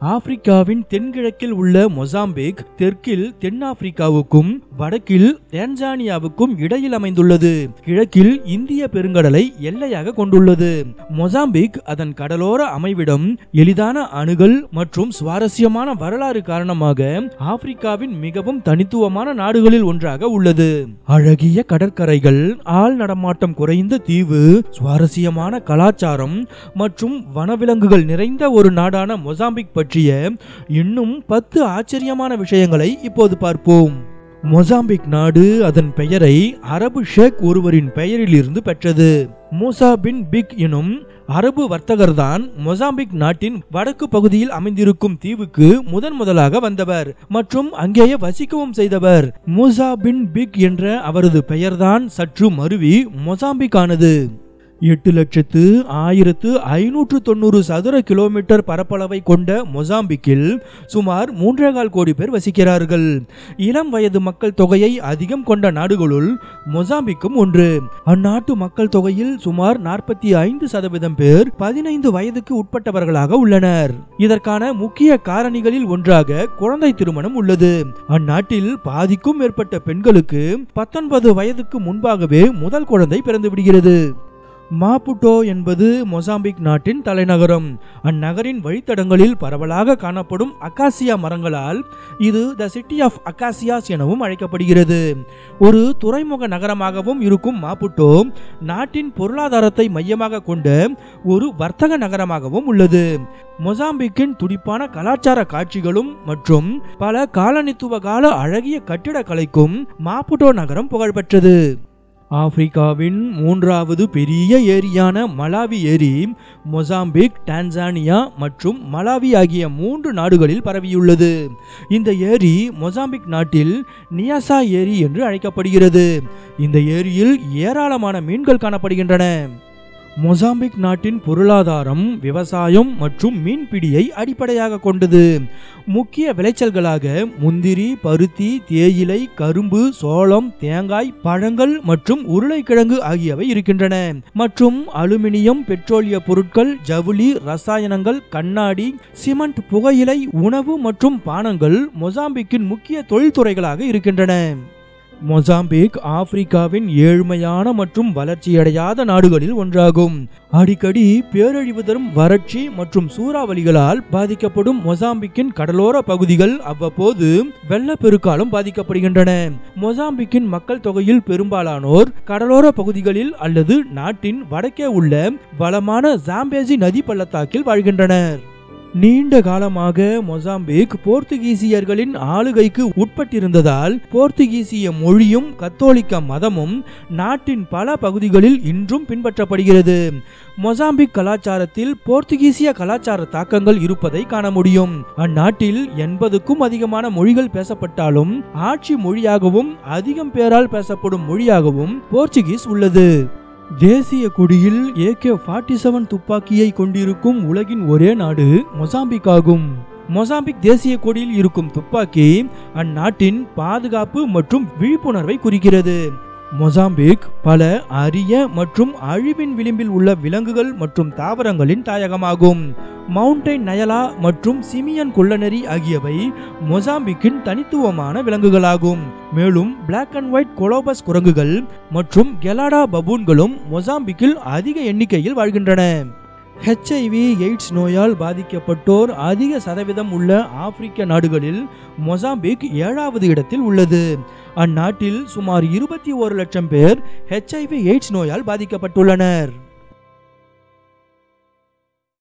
ஆப்பிரிக்காவின் தென்கிழக்கில் உள்ள மொசாம்பிக் தெற்கில் தென்னாப்பிரிக்காவுக்கும் வடக்கில் டான்சானியாவுக்கும் இடையில் அமைந்துள்ளது. கிழக்கில் இந்திய பெருங்கடலை எல்லையாக கொண்டுள்ளது. மொசாம்பிக் அதன் கடலோர அமைவிடம், எளிதான அணுகல் மற்றும் சுவாரஸ்யமான வரலாறு காரணமாக ஆப்பிரிக்காவின் மிகவும் தனித்துவமான நாடுகளில் ஒன்றாக உள்ளது. அழகிய கடற்கரைகள், ஆள் நடமாட்டம் குறைந்த தீவு, சுவாரஸ்யமான கலாச்சாரம் மற்றும் வனவிலங்குகள் நிறைந்த ஒரு நாடான மொசாம்பிக் பற்றிய இன்னும் 10 ஆச்சரியமான விஷயங்களை இப்போது பார்ப்போம். மொசாம்பிக் நாடு அதன் பெயரை அரபு ஷேக் ஒருவரின் பெயரில் இருந்து பெற்றது. மூசா பின் பிக் எனும் அரபு வர்த்தகர்தான் மொசாம்பிக் நாட்டின் வடக்கு பகுதியில் அமைந்திருக்கும் தீவுக்கு முதலாக வந்தவர் மற்றும் அங்கேயே வசிக்கவும் செய்தவர். மூசா பின் பிக் என்ற அவரது பெயர்தான் சற்று மருவி மொசாம்பிக் ஆனது. 8,1590 சதுர கிலோமீட்டர் பரப்பளவை கொண்ட மொசாம்பிக்கில் சுமார் 3.25 கோடி பேர் வசிக்கிறார்கள். இளம் வயது மக்கள் தொகையை அதிகம் கொண்ட நாடுகளுள் மொசாம்பிக்கும் ஒன்று. அந்நாட்டு மக்கள் தொகையில் சுமார் 45% பேர் 15 வயதுக்கு உட்பட்டவர்களாக உள்ளனர். இதற்கான முக்கிய காரணிகளில் ஒன்றாக குழந்தை திருமணம் உள்ளது. அந்நாட்டில் பாதிக்கும் மேற்பட்ட பெண்களுக்கு 19 வயதுக்கு முன்பாகவே முதல் குழந்தை பிறந்து விடுகிறது. மாபுட்டோ என்பது மொசாம்பிக் நாட்டின் தலைநகரம். அந்நகரின் வழித்தடங்களில் பரவலாக காணப்படும் அகாசியா மரங்களால் இது த சிட்டி ஆஃப் அகாசியாஸ் எனவும் அழைக்கப்படுகிறது. ஒரு துறைமுக நகரமாகவும் இருக்கும் மாபுட்டோ நாட்டின் பொருளாதாரத்தை மையமாக கொண்ட ஒரு வர்த்தக நகரமாகவும் உள்ளது. மொசாம்பிக்கின் துடிப்பான கலாச்சார காட்சிகளும் மற்றும் பல காலனித்துவ கால அழகிய கட்டிடக்கலைக்கும் மாபுட்டோ நகரம் புகழ்பெற்றது. ஆப்பிரிக்காவின் 3வது பெரிய ஏரியான மலாவி ஏரி மொசாம்பிக், டான்சானியா மற்றும் மலாவி ஆகிய 3 நாடுகளில் பரவியுள்ளது. இந்த ஏரி மொசாம்பிக் நாட்டில் நியாசா ஏரி என்று அழைக்கப்படுகிறது. இந்த ஏரியில் ஏராளமான மீன்கள் காணப்படுகின்றன. மொசாம்பிக் நாட்டின் பொருளாதாரம் விவசாயம் மற்றும் மீன்பிடியை அடிப்படையாக கொண்டது. முக்கிய விளைச்சல்களாக முந்திரி, பருத்தி, தேயிலை, கரும்பு, சோளம், தேங்காய், பழங்கள் மற்றும் உருளைக்கிழங்கு ஆகியவை இருக்கின்றன. மற்றும் அலுமினியம், பெட்ரோலிய பொருட்கள், ஜவுளி, ரசாயனங்கள், கண்ணாடி, சிமெண்ட், புகையிலை, உணவு மற்றும் பானங்கள் மொசாம்பிக்கின் முக்கிய தொழில்துறைகளாக இருக்கின்றன. மொசாம்பிக் ஆப்பிரிக்காவின் ஏழ்மையான மற்றும் வளர்ச்சியடையாத நாடுகளில் ஒன்றாகும். அடிக்கடி பேரழிவு தரும் வறட்சி மற்றும் சூறாவளிகளால் பாதிக்கப்படும் மொசாம்பிக்கின் கடலோர பகுதிகள் அவ்வப்போது வெள்ளப்பெருக்காலும் பாதிக்கப்படுகின்றன. மொசாம்பிக்கின் மக்கள் தொகையில் பெரும்பாலானோர் கடலோர பகுதிகளில் அல்லது நாட்டின் வடக்கே உள்ள வளமான ஜாம்பேசி நதி பள்ளத்தாக்கில் வாழ்கின்றனர். நீண்ட காலமாக மொசாம்பிக் போர்த்துகீசியர்களின் ஆளுகைக்கு உட்பட்டிருந்ததால் போர்த்துகீசிய மொழியும் கத்தோலிக்க மதமும் நாட்டின் பல பகுதிகளில் இன்றும் பின்பற்றப்படுகிறது. மொசாம்பிக் கலாச்சாரத்தில் போர்த்துகீசிய கலாச்சார தாக்கங்கள் இருப்பதை காண முடியும். அந்நாட்டில் 80க்கும் அதிகமான மொழிகள் பேசப்பட்டாலும் ஆட்சி மொழியாகவும் அதிகம் பேரால் பேசப்படும் மொழியாகவும் போர்ச்சுகீஸ் உள்ளது. தேசிய கொடியில் AK-47 துப்பாக்கியை கொண்டிருக்கும் உலகின் ஒரே நாடு மொசாம்பிக் ஆகும். மொசாம்பிக் தேசிய கொடியில் இருக்கும் துப்பாக்கி அந்நாட்டின் பாதுகாப்பு மற்றும் விழிப்புணர்வை குறிக்கிறது. மொசாம்பிக் பல அரிய மற்றும் அழிவின் விளிம்பில் உள்ள விலங்குகள் மற்றும் தாவரங்களின் தாயகமாகும். மவுண்டைன் நயலா மற்றும் சிமியன் கொள்ளநெறி ஆகியவை மொசாம்பிக்கின் தனித்துவமான விலங்குகளாகும். மேலும் பிளாக் அண்ட் ஒயிட் கொலோபஸ் குரங்குகள் மற்றும் கெலாடா பபூன்களும் மொசாம்பிக்கில் அதிக எண்ணிக்கையில் வாழ்கின்றன. HIV எய்ட்ஸ் நோயால் பாதிக்கப்பட்டோர் அதிக சதவீதம் உள்ள ஆப்பிரிக்க நாடுகளில் மொசாம்பிக் 7வது இடத்தில் உள்ளது. அந்நாட்டில் சுமார் 21 லட்சம் பேர் HIV எய்ட்ஸ் நோயால் பாதிக்கப்பட்டுள்ளனர்.